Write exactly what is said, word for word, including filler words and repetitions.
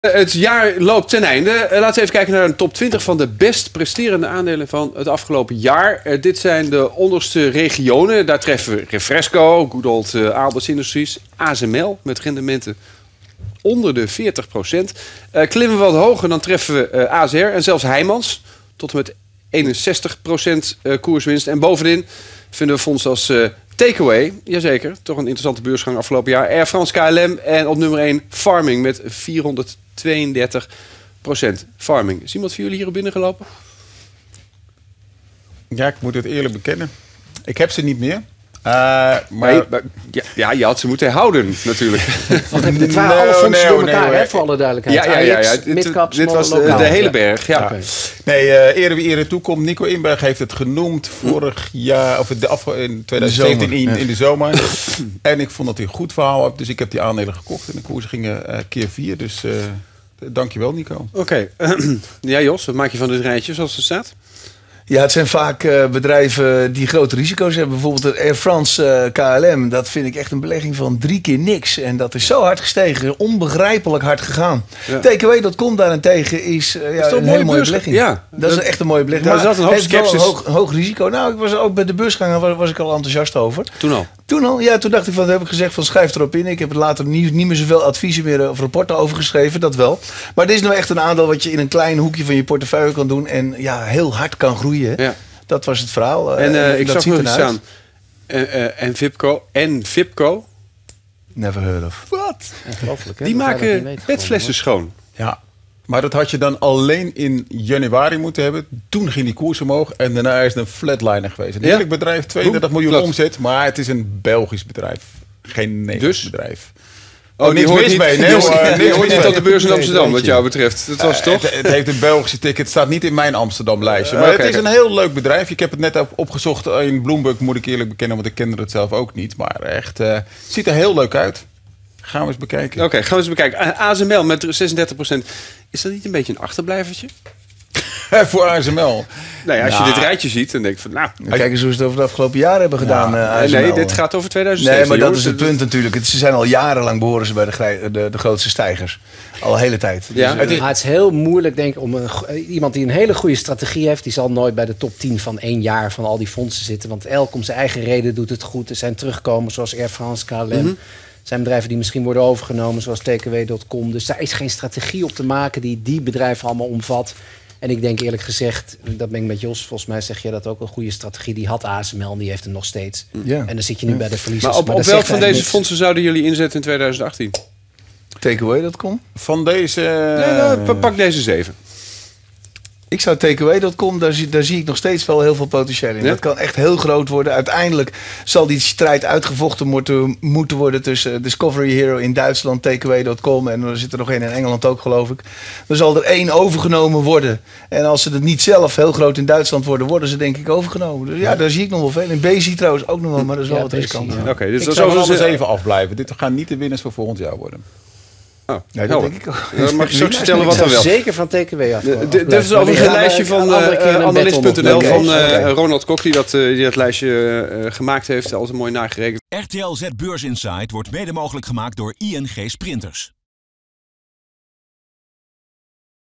Het jaar loopt ten einde. Laten we even kijken naar een top twintig van de best presterende aandelen van het afgelopen jaar. Uh, dit zijn de onderste regionen. Daar treffen we Refresco, Good Old uh, Aalberts Industries, A S M L met rendementen onder de veertig procent. Uh, klimmen we wat hoger, dan treffen we uh, A S R en zelfs Heijmans tot en met eenenzestig procent uh, koerswinst. En bovenin vinden we fondsen als uh, Takeaway, jazeker, toch een interessante beursgang afgelopen jaar. Air France, K L M en op nummer één Pharming met vierhonderdtweeëndertig procent. Pharming. Is iemand van jullie hier binnen gelopen? Ja, ik moet het eerlijk bekennen. Ik heb ze niet meer. Uh, maar... Nee, maar ja, ja, je had ze moeten houden, natuurlijk. Want dit waren no, alle fondsen no, door elkaar, nee, hè, nee. voor alle duidelijkheid. Ja, ja, ja, ja. Ajax, Dit, midcap, dit was de, lokaal. de hele berg. Ja. Ja. Okay. Nee, uh, eerder wie eerder toekomt. Nico Inberg heeft het genoemd vorig jaar, of de afge- in twintig zeventien in, in de zomer. En ik vond dat hij een goed verhaal had, dus ik heb die aandelen gekocht. En de koers gingen uh, keer vier, dus uh, dankjewel Nico. Oké. Okay. Ja Jos, wat maak je van dit rijtje zoals het staat? Ja, het zijn vaak uh, bedrijven die grote risico's hebben. Bijvoorbeeld Air France, uh, K L M. Dat vind ik echt een belegging van drie keer niks. En dat is zo hard gestegen. Onbegrijpelijk hard gegaan. Ja. Takeaway punt com daarentegen is, uh, ja, is een, een hele mooie belegging. Ja, dat, dat is echt een mooie belegging. Maar er zat een hoop skepsis. Een hoog, hoog risico. Nou, ik was ook bij de beursgang was, was ik al enthousiast over. Toen al? Toen al, ja. Toen dacht ik van, heb ik gezegd van schrijf erop in. Ik heb er later niet, niet meer zoveel adviezen meer of rapporten over geschreven. Dat wel. Maar dit is nou echt een aandeel wat je in een klein hoekje van je portefeuille kan doen. En ja, heel hard kan groeien. Ja. Dat was het verhaal. En uh, ik dat zag nog iets staan. Uh, uh, en Vipco. En Vipco. Never heard of. Wat? Ongelooflijk, hè? Die dat maken petflessen schoon. Ja. Maar dat had je dan alleen in januari moeten hebben. Toen ging die koers omhoog. En daarna is het een flatliner geweest. Een heerlijk bedrijf. tweeëndertig miljoen Klopt. omzet. Maar het is een Belgisch bedrijf. Geen Nederlands dus? bedrijf. Oh, oh, die hoort niet, mee. Nee, hoor, die hoort niet tot de beurs in Amsterdam, nee, wat jou betreft. Dat was uh, toch? Het, het heeft een Belgische ticket. Het staat niet in mijn Amsterdam-lijstje. Maar uh, okay, het is een heel leuk bedrijf. Ik heb het net opgezocht in Bloomberg, moet ik eerlijk bekennen. Want ik kende het zelf ook niet. Maar echt, uh, het ziet er heel leuk uit. Gaan we eens bekijken. Oké, okay, gaan we eens bekijken. A S M L met zesendertig procent. Is dat niet een beetje een achterblijvertje? Voor A S M L. Nou ja, als nou, je dit rijtje ziet, dan denk ik van nou... Kijk eens hoe ze het over het afgelopen jaar hebben gedaan. Ja, uh, nee, dit gaat over twintig zeventien. Nee, maar dat jongens. is het punt natuurlijk. Het, ze zijn al jarenlang behoren ze bij de, de, de grootste stijgers. Al de hele tijd. Ja. Dus, uh, maar het is heel moeilijk, denk ik, om een, iemand die een hele goede strategie heeft, die zal nooit bij de top tien van één jaar van al die fondsen zitten. Want elk om zijn eigen reden doet het goed. Er zijn terugkomen zoals Air France, K L M. Mm-hmm. Er zijn bedrijven die misschien worden overgenomen, zoals Takeaway punt com. Dus daar is geen strategie op te maken die die bedrijven allemaal omvat. En ik denk eerlijk gezegd, dat ben ik met Jos, volgens mij zeg je dat ook een goede strategie. Die had A S M L en die heeft het nog steeds. Ja. En dan zit je nu ja. bij de verliezers. Maar op, maar op welk van deze niks. fondsen zouden jullie inzetten in twintig achttien? Takeaway punt com? Van deze... Nee, nou, pak deze zeven. Ik zou Takeaway punt com, daar zie, daar zie ik nog steeds wel heel veel potentieel in. Ja? Dat kan echt heel groot worden. Uiteindelijk zal die strijd uitgevochten moeten, moeten worden tussen Discovery Hero in Duitsland, Takeaway punt com en er zit er nog één in Engeland ook, geloof ik. Er zal er één overgenomen worden. En als ze het niet zelf heel groot in Duitsland worden, worden ze denk ik overgenomen. Dus ja, ja. daar zie ik nog wel veel. In B C trouwens ook nog wel, maar dat is wel ja, wat riskant. Ja. Oké, okay, dus dat zou alles even afblijven. Dit gaan niet de winnaars voor volgend jaar worden. Oh, ja, dat denk ik ook. Dan mag je straks vertellen wat dan wel. Zeker van Takeaway af. Dit is overigens een lijstje van uh, analist punt n l van uh, Ronald Kok, die dat, uh, die dat lijstje uh, gemaakt heeft. Altijd mooi nagerekend. R T L Z Beurs Insight wordt mede mogelijk gemaakt door I N G Sprinters.